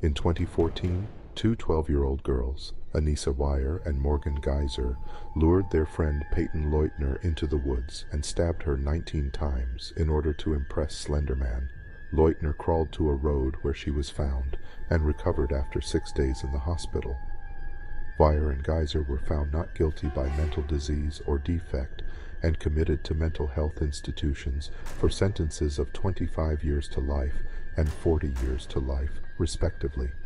In 2014, two 12-year-old girls, Anissa Weier and Morgan Geyser, lured their friend Peyton Leutner into the woods and stabbed her 19 times in order to impress Slenderman. Leutner crawled to a road where she was found and recovered after 6 days in the hospital. Weier and Geyser were found not guilty by mental disease or defect and committed to mental health institutions for sentences of 25 years to life and 40 years to life, respectively.